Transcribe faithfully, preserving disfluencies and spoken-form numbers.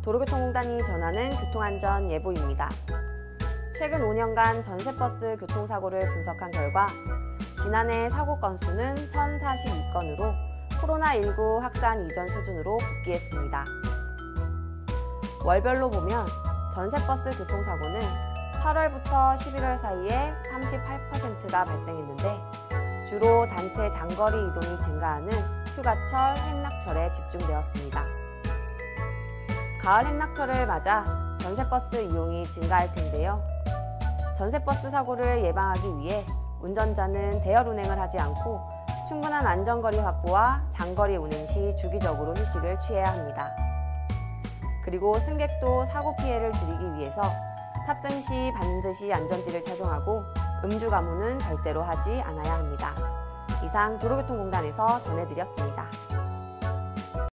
도로교통공단이 전하는 교통안전 예보입니다. 최근 오 년간 전세버스 교통사고를 분석한 결과 지난해 사고 건수는 천사십이 건으로 코로나십구 확산 이전 수준으로 복귀했습니다. 월별로 보면 전세버스 교통사고는 팔월부터 십일월 사이에 삼십팔 퍼센트가 발생했는데 주로 단체 장거리 이동이 증가하는 휴가철, 행락철에 집중되었습니다. 가을 행락철을 맞아 전세버스 이용이 증가할 텐데요. 전세버스 사고를 예방하기 위해 운전자는 대열 운행을 하지 않고 충분한 안전거리 확보와 장거리 운행 시 주기적으로 휴식을 취해야 합니다. 그리고 승객도 사고 피해를 줄이기 위해서 탑승 시 반드시 안전띠를 착용하고 음주 가무는 절대로 하지 않아야 합니다. 이상 도로교통공단에서 전해드렸습니다.